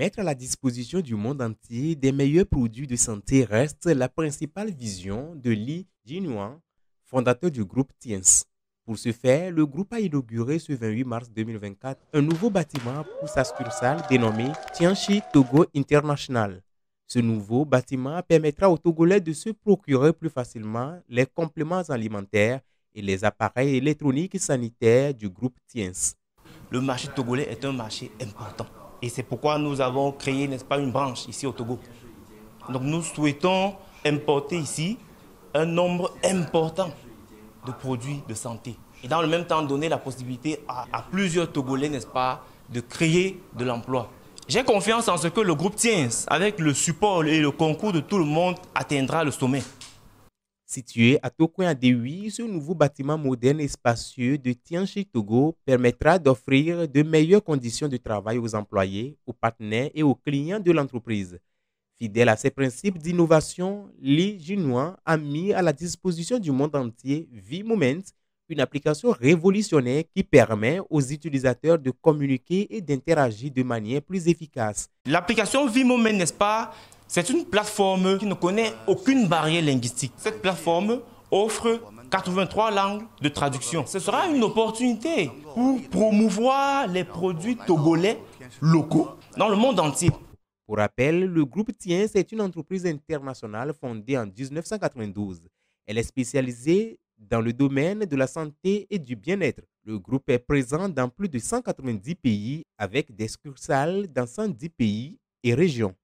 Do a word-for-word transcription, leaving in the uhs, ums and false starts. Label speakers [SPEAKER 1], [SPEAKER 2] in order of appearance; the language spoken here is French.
[SPEAKER 1] Mettre à la disposition du monde entier des meilleurs produits de santé reste la principale vision de Li Jinyuan, fondateur du groupe Tiens. Pour ce faire, le groupe a inauguré ce vingt-huit mars deux mille vingt-quatre un nouveau bâtiment pour sa succursale dénommé Tianchi Togo International. Ce nouveau bâtiment permettra aux Togolais de se procurer plus facilement les compléments alimentaires et les appareils électroniques sanitaires du groupe Tiens.
[SPEAKER 2] Le marché togolais est un marché important. Et c'est pourquoi nous avons créé, n'est-ce pas, une branche ici au Togo. Donc nous souhaitons importer ici un nombre important de produits de santé. Et dans le même temps, donner la possibilité à, à plusieurs Togolais, n'est-ce pas, de créer de l'emploi. J'ai confiance en ce que le groupe Tiens, avec le support et le concours de tout le monde, atteindra le sommet.
[SPEAKER 1] Situé à Tokoin-Adewi, ce nouveau bâtiment moderne et spacieux de Tianchi Togo permettra d'offrir de meilleures conditions de travail aux employés, aux partenaires et aux clients de l'entreprise. Fidèle à ses principes d'innovation, Li Jinyuan a mis à la disposition du monde entier V-Moment, une application révolutionnaire qui permet aux utilisateurs de communiquer et d'interagir de manière plus efficace.
[SPEAKER 2] L'application V-Moment, n'est-ce pas, c'est une plateforme qui ne connaît aucune barrière linguistique. Cette plateforme offre quatre-vingt-trois langues de traduction. Ce sera une opportunité pour promouvoir les produits togolais locaux dans le monde entier.
[SPEAKER 1] Pour rappel, le groupe Tiens est une entreprise internationale fondée en mille neuf cent quatre-vingt-douze. Elle est spécialisée dans le domaine de la santé et du bien-être. Le groupe est présent dans plus de cent quatre-vingt-dix pays avec des succursales dans cent dix pays et régions.